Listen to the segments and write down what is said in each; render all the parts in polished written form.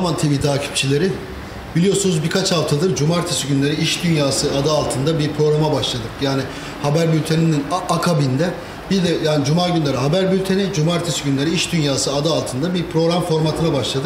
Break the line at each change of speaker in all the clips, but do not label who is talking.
Dalaman TV takipçileri, biliyorsunuz birkaç haftadır cumartesi günleri İş Dünyası adı altında bir programa başladık. Yani haber bülteninin akabinde bir de yani cuma günleri haber bülteni, cumartesi günleri İş Dünyası adı altında bir program formatına başladık.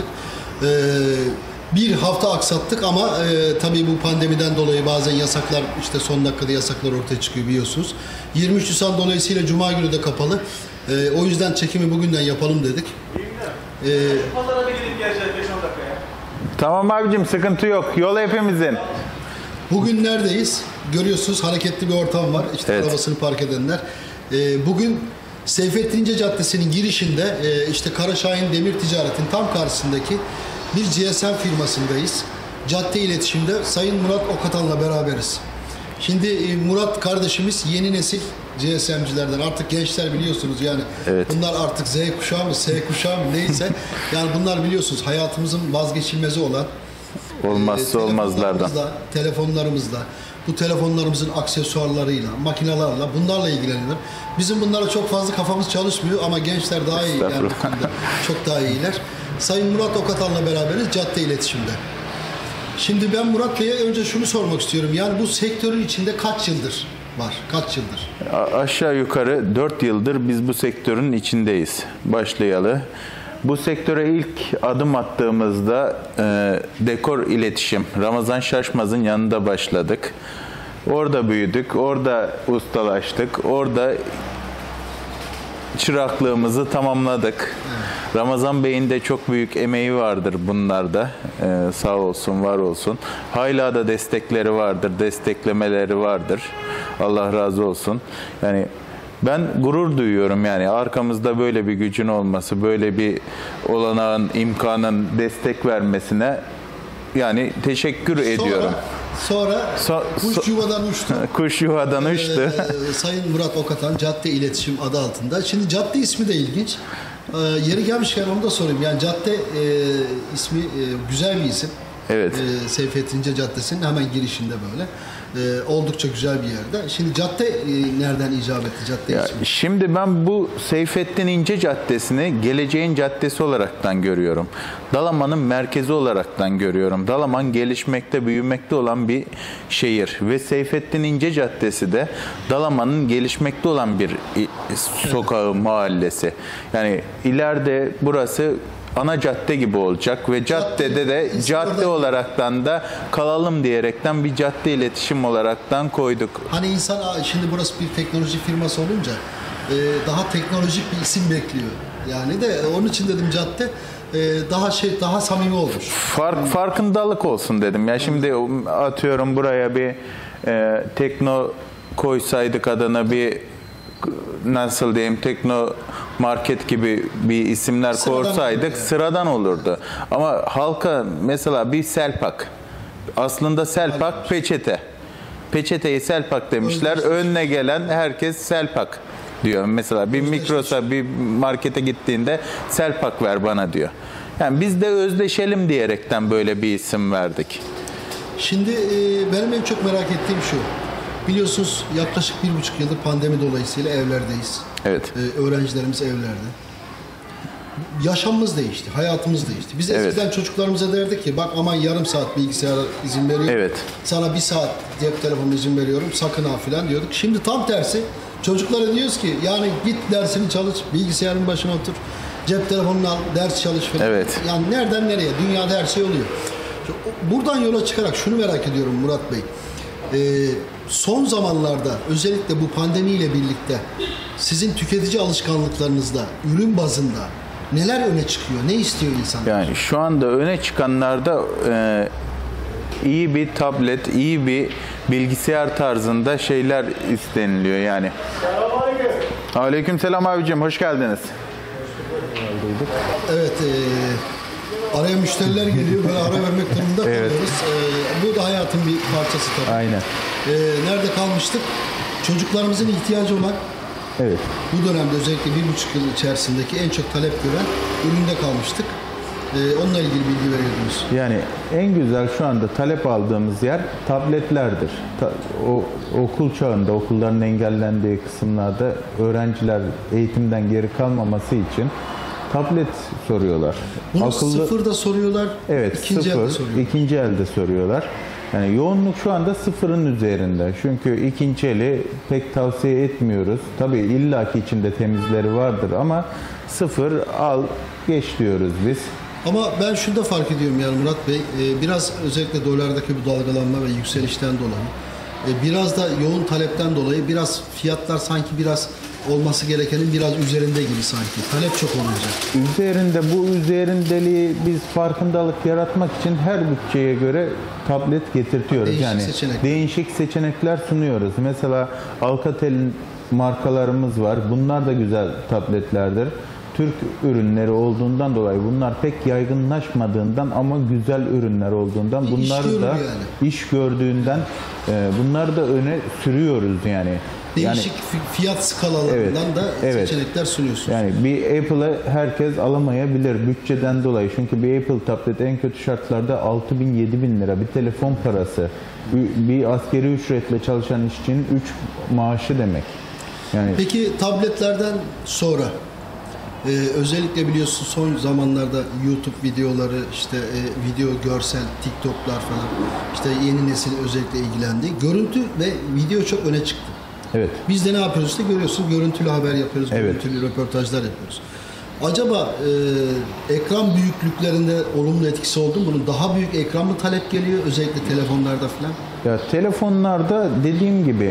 Bir hafta aksattık ama tabii bu pandemiden dolayı bazen yasaklar, işte son dakikada yasaklar ortaya çıkıyor biliyorsunuz. 23 Nisan dolayısıyla cuma günü de kapalı. O yüzden çekimi bugünden yapalım dedik.
Pazara bir gidip geleceğiz 5-10 dakikaya.
Tamam abicim, sıkıntı yok. Yol hepimizin.
Bugün neredeyiz? Görüyorsunuz hareketli bir ortam var. İşte
evet.
Arabasını park edenler. Bugün Seyfettin İnce Caddesi'nin girişinde işte Karaşahin Demir Ticaret'in tam karşısındaki bir GSM firmasındayız. Cadde iletişimde Sayın Murat Okatan'la beraberiz. Şimdi Murat kardeşimiz yeni nesil GSM'cilerden, artık gençler biliyorsunuz yani
evet.
Bunlar artık Z kuşağı mı, S kuşağı mı neyse yani bunlar biliyorsunuz hayatımızın vazgeçilmezi olan
olmazsa olmazlardan.
Telefonlarımızla, bu telefonlarımızın aksesuarlarıyla, makinalarla, bunlarla ilgileniyor. Bizim bunlara çok fazla kafamız çalışmıyor ama gençler daha iyi, yani çok daha iyiler. Sayın Murat Okatan'la beraberiz cadde iletişimde. Şimdi ben Murat Bey'e önce şunu sormak istiyorum. Yani bu sektörün içinde kaç yıldır var? Kaç yıldır?
Aşağı yukarı 4 yıldır biz bu sektörün içindeyiz. Başlayalı. Bu sektöre ilk adım attığımızda dekor iletişim, Ramazan Şaşmaz'ın yanında başladık. Orada büyüdük, orada ustalaştık, orada çıraklığımızı tamamladık. Evet. Ramazan Bey'in de çok büyük emeği vardır bunlarda. Sağ olsun, var olsun. Hala da destekleri vardır, desteklemeleri vardır. Allah razı olsun. Yani ben gurur duyuyorum yani arkamızda böyle bir gücün olması, böyle bir olanağın, imkanın destek vermesine yani teşekkür ediyorum.
Sonra kuş yuvadan uçtu.
Kuş yuvadan uçtu.
Sayın Murat Okatan Cadde İletişim adı altında. Şimdi cadde ismi de ilginç. Yeri gelmişken onu da sorayım. Yani cadde ismi güzel bir isim.
Evet.
Seyfettin İnce Caddesi'nin hemen girişinde böyle. Oldukça güzel bir yerde. Şimdi cadde nereden icap etti? Cadde ismi?
Şimdi ben bu Seyfettin İnce Caddesi'ni geleceğin caddesi olaraktan görüyorum. Dalaman'ın merkezi olaraktan görüyorum. Dalaman gelişmekte, büyümekte olan bir şehir ve Seyfettin İnce Caddesi de Dalaman'ın gelişmekte olan bir sokağı, mahallesi. Yani ileride burası ana cadde gibi olacak ve caddede de cadde olaraktan da kalalım diyerekten bir cadde iletişim olaraktan koyduk.
Hani insan şimdi burası bir teknoloji firması olunca daha teknolojik bir isim bekliyor. Yani de onun için dedim cadde daha samimi olmuş.
Farkındalık olsun dedim. Ya şimdi atıyorum buraya bir tekno koysaydık adına bir nasıl diyeyim tekno market gibi bir isimler koysaydık sıradan olurdu. Ama halka mesela bir Selpak. Aslında Selpak peçete. Peçeteyi Selpak demişler. Önüne gelen herkes Selpak diyor. Mesela bir Migros'a bir markete gittiğinde Selpak ver bana diyor. Yani biz de özdeşelim diyerekten böyle bir isim verdik.
Şimdi benim en çok merak ettiğim şu. Biliyorsunuz yaklaşık 1,5 yıldır pandemi dolayısıyla evlerdeyiz.
Evet.
Öğrencilerimiz evlerde. Yaşamımız değişti, hayatımız değişti. Biz eskiden çocuklarımıza derdik ki bak aman yarım saat bilgisayara izin veriyorum.
Evet.
Sana 1 saat cep telefonu izin veriyorum. Sakın ha filan diyorduk. Şimdi tam tersi. Çocuklara diyoruz ki yani git dersini çalış, bilgisayarın başına otur. Cep telefonunu al, ders çalış falan.
Evet.
Yani nereden nereye? Dünyada her şey oluyor. Buradan yola çıkarak şunu merak ediyorum Murat Bey. Son zamanlarda özellikle bu pandemiyle birlikte sizin tüketici alışkanlıklarınızda, ürün bazında neler öne çıkıyor? Ne istiyor insanlar?
Yani şu anda öne çıkanlarda iyi bir tablet, iyi bir bilgisayar tarzında şeyler isteniliyor yani.
Selamünaleyküm.
Aleykümselam abicim, hoş geldiniz.
Evet, araya müşteriler geliyor, böyle ara vermek durumunda kalıyoruz. Bu da hayatın bir parçası tabii.
Aynen.
Nerede kalmıştık? Çocuklarımızın ihtiyacı olan, bu dönemde özellikle 1,5 yıl içerisindeki en çok talep gören üründe kalmıştık. Onunla ilgili bilgi veriyordunuz.
Yani en güzel şu anda talep aldığımız yer tabletlerdir. O okul çağında, okulların engellendiği kısımlarda öğrenciler eğitimden geri kalmaması için tablet soruyorlar.
Bunu sıfırda soruyorlar,
Evet,
ikinci elde
sıfır,
soruyorlar.
ikinci elde soruyorlar. Yani yoğunluk şu anda sıfırın üzerinde. Çünkü ikinci eli pek tavsiye etmiyoruz. Tabii illaki içinde temizleri vardır ama sıfır al geç diyoruz biz.
Ama ben şunu da fark ediyorum yani Murat Bey, biraz özellikle dolardaki bu dalgalanma ve yükselişten dolayı, biraz da yoğun talepten dolayı biraz fiyatlar sanki biraz olması gerekenin biraz üzerinde gibi sanki. Talep çok olunca.
Üzerindeliği biz farkındalık yaratmak için her bütçeye göre tablet getirtiyoruz.
Değişik
yani
seçenekler.
değişik seçenekler sunuyoruz. Mesela Alcatel'in markalarımız var. Bunlar da güzel tabletlerdir. Türk ürünleri olduğundan dolayı bunlar pek yaygınlaşmadığından ama güzel ürünler olduğundan bunları da iş gördüğünden bunları da öne sürüyoruz yani.
Değişik fiyat skalalarından da seçenekler sunuyorsunuz.
Yani bir Apple'ı herkes alamayabilir bütçeden dolayı. Çünkü bir Apple tablet en kötü şartlarda 6.000-7.000 lira bir telefon parası. Bir askeri ücretle çalışan işçinin 3 maaşı demek. Yani
Peki tabletlerden sonra özellikle biliyorsun son zamanlarda YouTube videoları, işte video, görsel, TikTok'lar falan, işte yeni nesil özellikle ilgilendi. Görüntü ve video çok öne çıktı.
evet.
Biz de ne yapıyoruz işte görüyorsun, görüntülü haber yapıyoruz,
Evet.
görüntülü röportajlar yapıyoruz. Acaba ekran büyüklüklerinde olumlu etkisi oldu mu? Bunun daha büyük ekran mı talep geliyor özellikle telefonlarda falan?
Ya telefonlarda dediğim gibi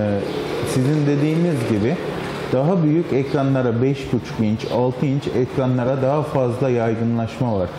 sizin dediğiniz gibi daha büyük ekranlara 5.5 inç, 6 inç ekranlara daha fazla yaygınlaşma var.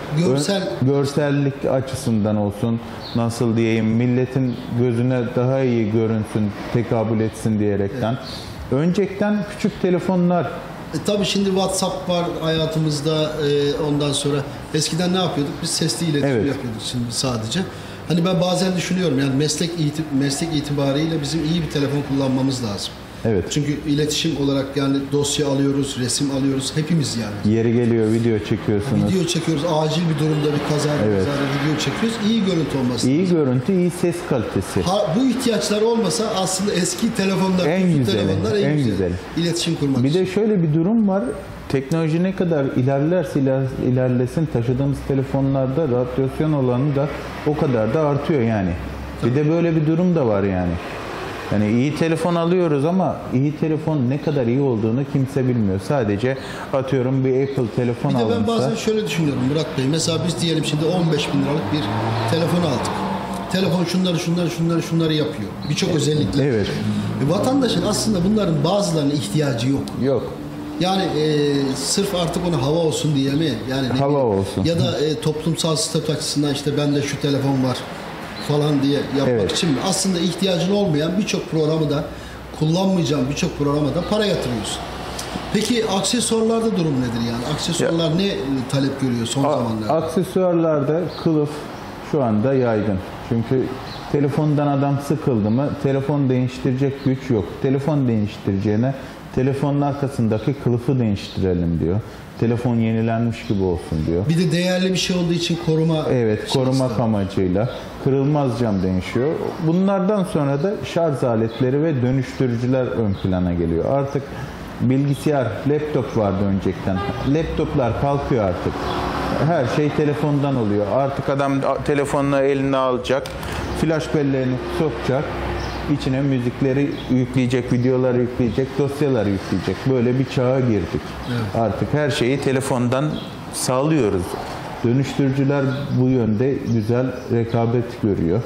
Görsellik açısından olsun, nasıl diyeyim, milletin gözüne daha iyi görünsün, tekabül etsin diyerekten. Öncekten küçük telefonlar.
Tabii şimdi WhatsApp var hayatımızda, ondan sonra eskiden ne yapıyorduk? Biz sesli iletişim yapıyorduk şimdi sadece. Hani ben bazen düşünüyorum yani meslek itibariyle bizim iyi bir telefon kullanmamız lazım.
Evet.
Çünkü iletişim olarak yani dosya alıyoruz, resim alıyoruz hepimiz yani.
Yeri geliyor video çekiyorsunuz.
Video çekiyoruz, acil bir durumda bir kazada video çekiyoruz. İyi görüntü olması.
İyi görüntü, iyi ses kalitesi.
Bu ihtiyaçlar olmasa aslında eski telefonlar,
en güzel.
İletişim kurmak
Bir
için.
de şöyle bir durum var. Teknoloji ne kadar ilerlerse ilerlesin taşıdığımız telefonlarda radyasyon oranı da o kadar da artıyor yani. Bir de böyle bir durum da var yani. Yani iyi telefon alıyoruz ama iyi telefon ne kadar iyi olduğunu kimse bilmiyor. Sadece atıyorum bir Apple telefon
Bir de
alınsa.
ben bazen şöyle düşünüyorum Murat Bey. Mesela biz diyelim şimdi 15.000 liralık bir telefon aldık. Telefon şunları yapıyor. Birçok özellikle.
Evet.
Vatandaşın aslında bunların bazılarının ihtiyacı yok.
Yok.
Yani sırf artık ona hava olsun diye mi? Yani
Hava olsun.
Ya da toplumsal statü açısından işte bende şu telefon var falan diye yapmak için mi? Aslında ihtiyacın olmayan birçok programı da kullanmayacağın birçok programa da para yatırıyorsun. Peki aksesuarlarda durum nedir yani? Aksesuarlar ne talep görüyor son zamanlarda?
Aksesuarlarda kılıf şu anda yaygın. Çünkü telefondan adam sıkıldı mı telefon değiştirecek güç yok. Telefon değiştireceğine telefonun arkasındaki kılıfı değiştirelim diyor. Telefon yenilenmiş gibi olsun diyor.
Bir de değerli bir şey olduğu için koruma.
Evet, korumak amacıyla kırılmaz cam değişiyor. Bunlardan sonra da şarj aletleri ve dönüştürücüler ön plana geliyor. Artık bilgisayar, laptop vardı öncekten. Laptoplar kalkıyor artık. Her şey telefondan oluyor. Artık adam telefonunu eline alacak, flash belleğini sokacak, içine müzikleri yükleyecek, videoları yükleyecek, dosyaları yükleyecek. Böyle bir çağa girdik. Evet. Artık her şeyi telefondan sağlıyoruz. Dönüştürücüler bu yönde güzel rekabet görüyor.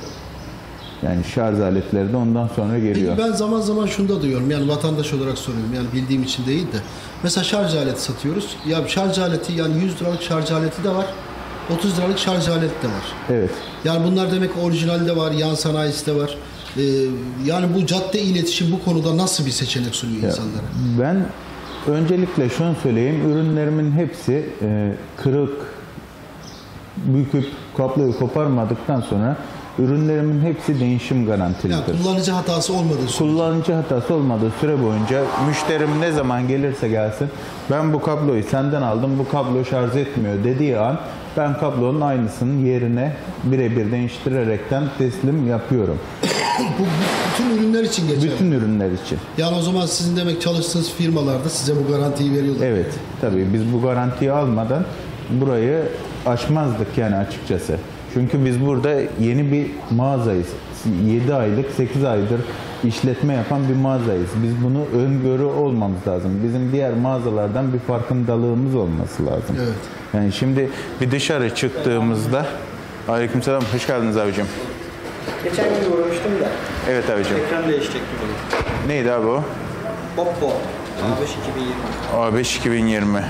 Yani şarj aletleri de ondan sonra geliyor.
Peki ben zaman zaman şunu da duyuyorum. Yani vatandaş olarak soruyorum. Yani bildiğim için değil de. Mesela şarj aleti satıyoruz. Ya şarj aleti yani 100 liralık şarj aleti de var. 30 liralık şarj aleti de var.
Evet.
Yani bunlar demek orijinalde var, yan sanayisi de var. Yani bu cadde iletişim bu konuda nasıl bir seçenek sunuyor insanlara?
Ben öncelikle şunu söyleyeyim. Ürünlerimin hepsi kırık, büküp kabloyu koparmadıktan sonra ürünlerimin hepsi değişim garantilidir.
Yani kullanıcı hatası olmadığı sürece.
Kullanıcı hatası olmadığı süre boyunca müşterim ne zaman gelirse gelsin ben bu kabloyu senden aldım, bu kablo şarj etmiyor dediği an ben kablonun aynısının yerine birebir değiştirerekten teslim yapıyorum.
Bu bütün ürünler için geçerli.
Bütün ürünler için.
Yani o zaman sizin demek çalıştığınız firmalarda size bu garantiyi veriyorlar.
Evet, tabii biz bu garantiyi almadan burayı açmazdık yani açıkçası. Çünkü biz burada yeni bir mağazayız. 7 aylık, 8 aydır işletme yapan bir mağazayız. Biz bunu öngörü olmamız lazım. Bizim diğer mağazalardan bir farkındalığımız olması lazım.
Evet.
Yani şimdi bir dışarı çıktığımızda Aleykümselam, hoş geldiniz abicim.
Geçen gün uğramıştım da
Evet abicim.
ekran değişecektim bunu.
Neydi abi o?
Oppo A5 2020.
A5 2020.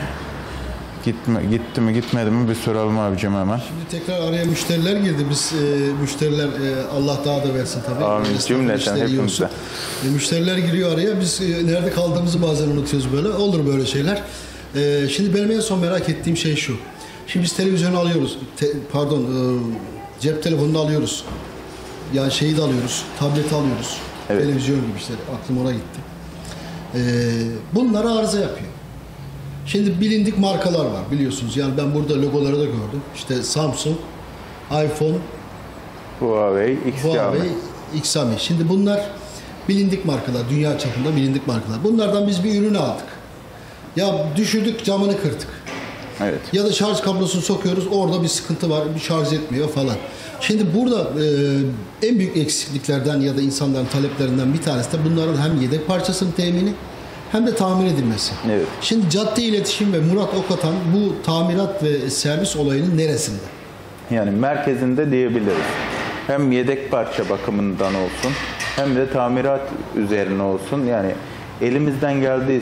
Gitti mi gitmedi mi bir soralım abicim hemen.
Şimdi tekrar araya müşteriler girdi. Biz müşteriler Allah daha da versin tabii.
Amin. Cümleten
Müşteri
hepimize.
yiyorsun. Müşteriler giriyor araya. Biz nerede kaldığımızı bazen unutuyoruz böyle. Olur böyle şeyler. Şimdi benim en son merak ettiğim şey şu. Şimdi biz televizyonu alıyoruz. Cep telefonunu alıyoruz. Yani şeyi de alıyoruz. Tableti alıyoruz.
Evet.
Televizyon gibi işte. Aklım ona gitti. Bunlara arıza yapıyor. Şimdi bilindik markalar var biliyorsunuz. Yani ben burada logoları da gördüm. İşte Samsung, iPhone,
Huawei, Xiaomi.
Huawei, Xiaomi. Şimdi bunlar bilindik markalar. Dünya çapında bilindik markalar. Bunlardan biz bir ürünü aldık. Ya düşürdük, camını kırdık.
Evet.
Ya da şarj kablosunu sokuyoruz. Orada bir sıkıntı var. Bir şarj etmiyor falan. Şimdi burada en büyük eksikliklerden ya da insanların taleplerinden bir tanesi de bunların hem yedek parçasının temini hem de tamir edilmesi.
Evet.
Şimdi Cadde İletişim ve Murat Okatan bu tamirat ve servis olayının neresinde?
Yani merkezinde diyebiliriz. Hem yedek parça bakımından olsun hem de tamirat üzerine olsun. Yani elimizden geldiği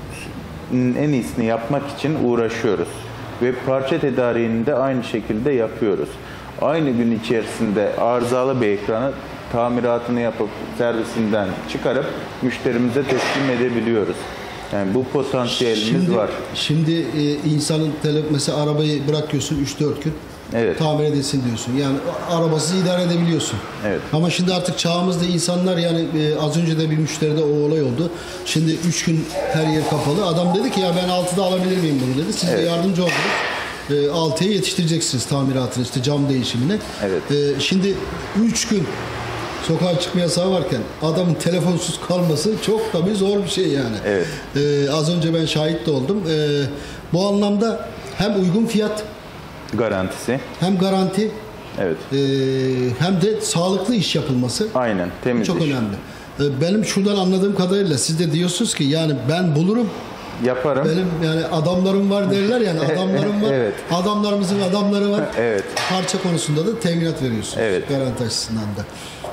en iyisini yapmak için uğraşıyoruz. Ve parça tedariğini de aynı şekilde yapıyoruz. Aynı gün içerisinde arızalı bir ekranı tamiratını yapıp servisinden çıkarıp müşterimize teslim edebiliyoruz. Yani bu potansiyelimiz var.
Şimdi insanın mesela arabayı bırakıyorsun 3-4 gün.
Evet.
Tamir edilsin diyorsun. Yani arabasız idare edebiliyorsun.
Evet.
Ama şimdi artık çağımızda insanlar yani az önce de bir müşteride o olay oldu. Şimdi 3 gün her yer kapalı. Adam dedi ki ya ben 6'da alabilir miyim bunu dedi. Siz de yardımcı oldunuz. 6'ya yetiştireceksiniz tamiratını işte cam değişimini.
Evet.
Şimdi 3 gün sokağa çıkma yasağı varken adamın telefonsuz kalması çok tabii zor bir şey yani.
Evet.
Az önce ben şahit de oldum. Bu anlamda hem uygun fiyat
Garantisi.
hem garanti
Evet.
hem de sağlıklı iş yapılması
Aynen. Temiz
çok
iş.
önemli. Benim şuradan anladığım kadarıyla siz de diyorsunuz ki yani ben bulurum.
Yaparım.
Benim yani adamlarım var derler yani adamlarım var.
Evet.
Adamlarımızın adamları var.
Evet.
Parça konusunda da teminat veriyorsunuz.
Evet.
Garanti açısından da.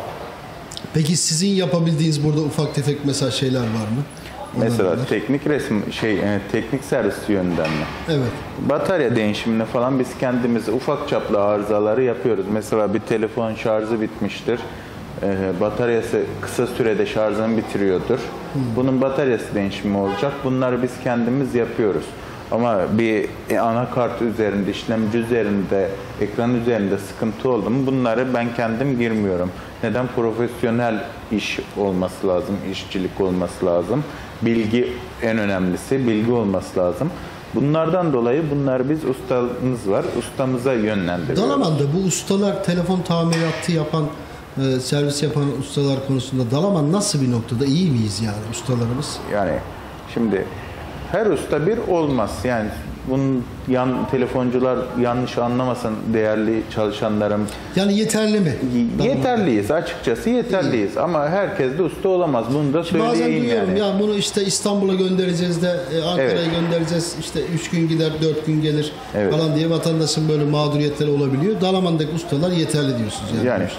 Peki sizin yapabildiğiniz burada ufak tefek mesela şeyler var mı?
Mesela
Olanlar.
teknik teknik servis yönden mi?
Evet.
Batarya değişimine falan biz kendimiz ufak çaplı arızaları yapıyoruz. Mesela bir telefon şarjı bitmiştir. Bataryası kısa sürede şarjını bitiriyordur. Bunun bataryası değişimi olacak. Bunları biz kendimiz yapıyoruz. Ama bir anakart üzerinde, işlemci üzerinde, ekran üzerinde sıkıntı oldu mu bunları ben kendim girmiyorum. Neden? Profesyonel iş olması lazım, işçilik olması lazım. Bilgi en önemlisi, bilgi olması lazım. Bunlardan dolayı bunlar biz ustamız var, ustamıza yönlendiriyoruz.
Dalaman'da bu ustalar telefon tamiratı yapan, servis yapan ustalar konusunda Dalaman nasıl bir noktada? İyi miyiz yani ustalarımız?
Yani şimdi her usta bir olmaz. Yani bunun telefoncular yanlış anlamasın değerli çalışanlarım.
Yani yeterli mi?
Yeterliyiz açıkçası yeterliyiz ama herkes de usta olamaz. Bunu da
Bazen
söyleyeyim
duyuyorum
yani.
ya bunu işte İstanbul'a göndereceğiz de Ankara'ya
Evet.
göndereceğiz işte 3 gün gider 4 gün gelir
Evet.
falan diye vatandaşın böyle mağduriyetleri olabiliyor. Dalaman'daki ustalar yeterli diyorsunuz yani.
Yani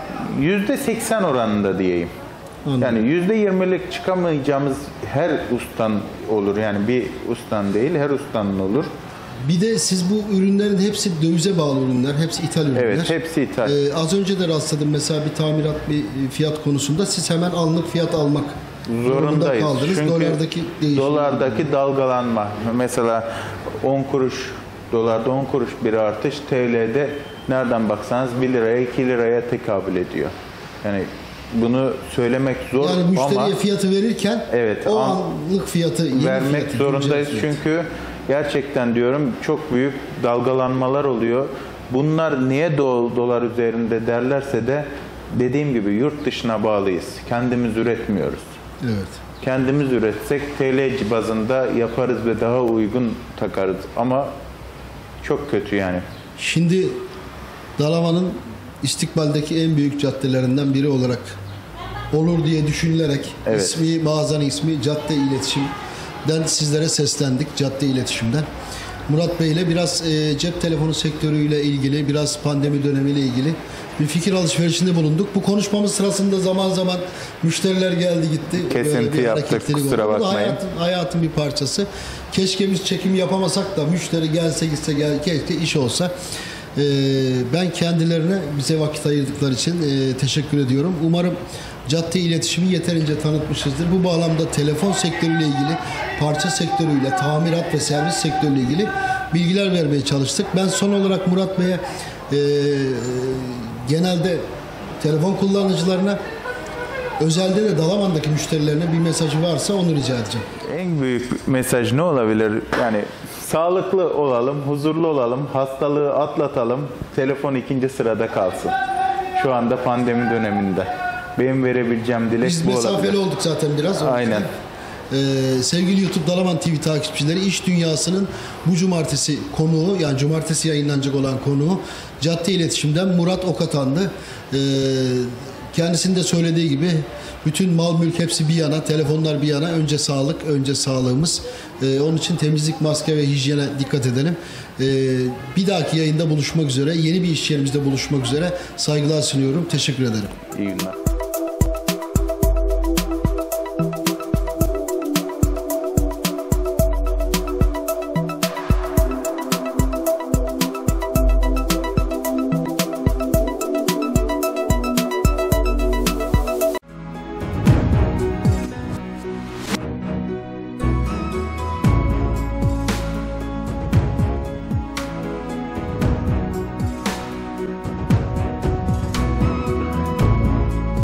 %80 oranında diyeyim.
Anladım.
Yani %20'lik çıkamayacağımız her ustan olur. Yani bir ustan değil her ustanın olur.
Bir de siz bu ürünlerin hepsi dövize bağlı ürünler, hepsi ithal ürünler.
Evet hepsi ithal.
Az önce de rastladım mesela bir tamirat bir fiyat konusunda siz hemen anlık fiyat almak durumunda
Zorundayız.
kaldınız.
Çünkü
Dolardaki değişim.
dolardaki dalgalanma. Mesela 10 kuruş dolarda 10 kuruş bir artış TL'de nereden baksanız 1 liraya 2 liraya tekabül ediyor. Yani bunu söylemek zor
Yani müşteriye
ama
fiyatı verirken
Evet,
o anlık fiyatı yeni
vermek
fiyatı,
zorundayız.
güncel fiyatı.
Çünkü gerçekten diyorum çok büyük dalgalanmalar oluyor. Bunlar niye dolar üzerinde derlerse de dediğim gibi yurt dışına bağlıyız. Kendimiz üretmiyoruz.
Evet.
Kendimiz üretsek TL bazında yaparız ve daha uygun takarız. Ama çok kötü yani.
Şimdi Dalaman'ın istikbaldeki en büyük caddelerinden biri olarak olur diye düşünülerek
Evet.
mağazanın ismi Cadde İletişim'den sizlere seslendik. Cadde İletişim'den. Murat Bey ile biraz cep telefonu sektörüyle ilgili, biraz pandemi dönemiyle ilgili bir fikir alışverişinde bulunduk. Bu konuşmamız sırasında zaman zaman müşteriler geldi gitti.
Kesinti
Böyle bir
yaptık,
hareketlilik
kusura
oldu. Bu da
bakmayın.
hayatın bir parçası. Keşke biz çekim yapamasak da müşteri gelse gitse keşke iş olsa. Ben kendilerine bize vakit ayırdıkları için teşekkür ediyorum. Umarım cadde iletişimi yeterince tanıtmışızdır. Bu bağlamda telefon sektörüyle ilgili, parça sektörüyle, tamirat ve servis sektörüyle ilgili bilgiler vermeye çalıştık. Ben son olarak Murat Bey'e genelde telefon kullanıcılarına, özelde de Dalaman'daki müşterilerine bir mesajı varsa onu rica edeceğim.
En büyük mesaj ne olabilir? Yani sağlıklı olalım, huzurlu olalım, hastalığı atlatalım, telefon ikinci sırada kalsın. Şu anda pandemi döneminde. Benim verebileceğim dilek
Biz
bu
mesafeli
olabilir.
olduk zaten biraz.
Aynen.
Sevgili YouTube Dalaman TV takipçileri, İş Dünyası'nın bu cumartesi konuğu, yani cumartesi yayınlanacak olan konuğu Cadde İletişim'den Murat Okatan'dı. Kendisinin de söylediği gibi bütün mal mülk hepsi bir yana, telefonlar bir yana, önce sağlık, önce sağlığımız. Onun için temizlik, maske ve hijyene dikkat edelim. Bir dahaki yayında buluşmak üzere, yeni bir iş yerimizde buluşmak üzere. Saygılar sunuyorum, teşekkür ederim.
İyi günler.